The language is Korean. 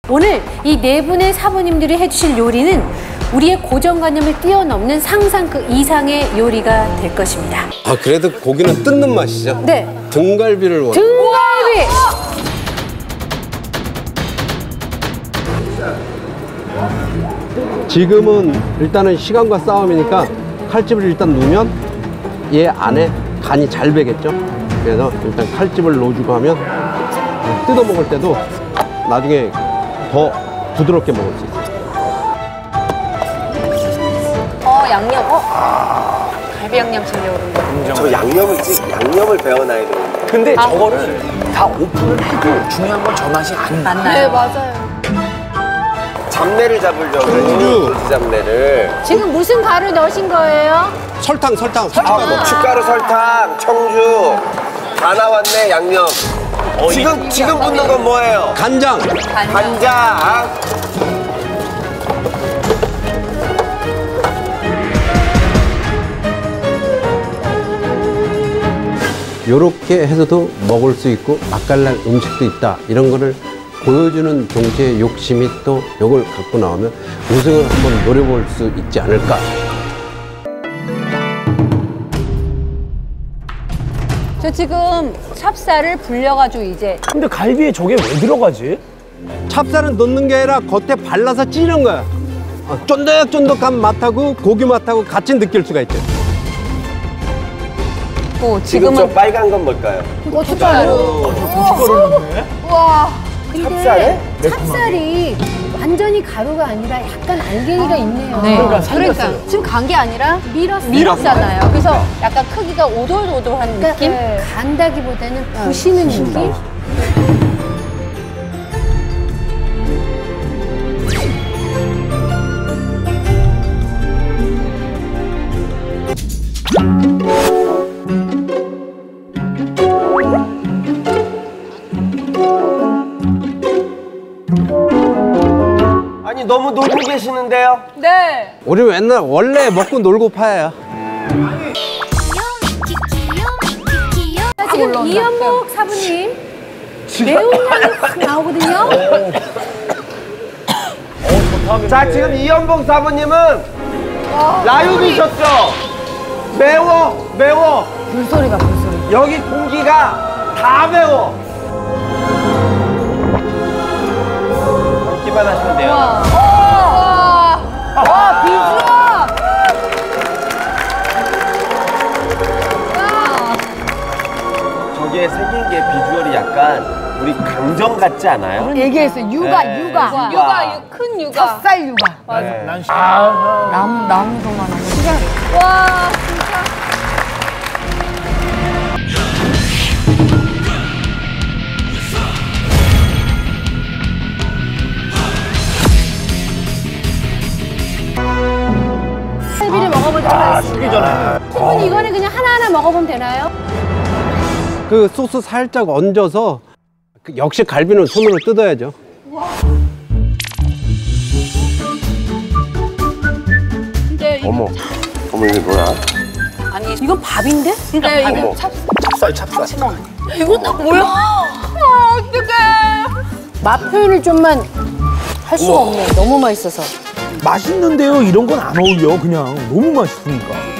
오늘 이 네 분의 사부님들이 해주실 요리는 우리의 고정관념을 뛰어넘는 상상 그 이상의 요리가 될 것입니다. 아, 그래도 고기는 뜯는 맛이죠? 네. 등갈비를 원해요. 등갈비! 지금은 일단은 시간과 싸움이니까 칼집을 일단 넣으면 얘 안에 간이 잘 배겠죠? 그래서 일단 칼집을 넣어주고 하면 뜯어 먹을 때도 나중에 더 부드럽게 먹을 수 있어요. 양념. 갈비 양념 쓰려고 그러는데. 저 양념을 배워놔야 되는데. 근데 저거를 다 오픈을 해도 중요한 건 저 맛이 안 나. 네, 맞아요. 잡내를 잡으려고. 고기 잡내를. 지금 무슨 가루 넣으신 거예요? 설탕. 고춧가루, 설탕, 청주. 다 나왔네, 양념. 지금 붓는 건 뭐예요? 간장. 간장. 요렇게 해서도 먹을 수 있고 맛깔난 음식도 있다. 이런 거를 보여주는 동시에 욕심이 또 요걸 갖고 나오면 우승을 한번 노려볼 수 있지 않을까. 저 지금 찹쌀을 불려가지고 이제. 근데 갈비에 저게 왜 들어가지? 찹쌀은 넣는 게 아니라 겉에 발라서 찌는 거야. 쫀득쫀득한 맛하고 고기 맛하고 같이 느낄 수가 있죠. 지금 저 빨간 건 뭘까요? 고춧가루. 고춧가루 넣네. 와. 근데 찹쌀에? 찹쌀이 완전히 가루가 아니라 약간 알갱이가 있네요. 네. 그러니까 살렸어요. 지금 간 게 아니라 밀었어요. 밀었잖아요. 그래서 약간 크기가 오돌오돌한 느낌? 네. 간다기보다는 부시는 느낌? 아니, 너무 놀고 계시는데요? 네. 우리 원래 먹고 놀고 파요. 지금 이연복 사부님 매운향이 확 나오거든요. 자, 지금 이연봉 사부님은 라유 드셨죠? 매워. 불소리가. 여기 공기가 다 매워. 먹기만 하시면 돼요. 와, 비주얼! 저게 생긴 게 비주얼이 약간 우리 강정 같지 않아요? 얘기했어요. 육아. 큰 육아. 찹쌀 육아. 네. 나무도 많아. 와, 진짜. 갈비를 먹어보도록 하겠습니다. 식기 전에. 충분히 이거는 그냥 하나하나 먹어보면 되나요? 그 소스 살짝 얹어서 역시 갈비는 손으로 뜯어야죠. 어머, 이게 뭐야? 아니, 이건 밥인데? 네, 어머. 이거 찹쌀. 이건 다 뭐야? 어떡해. 맛 표현을 좀만 할 수가 없네. 너무 맛있어서. 맛있는데요. 이런 건 안 어울려. 그냥 너무 맛있으니까.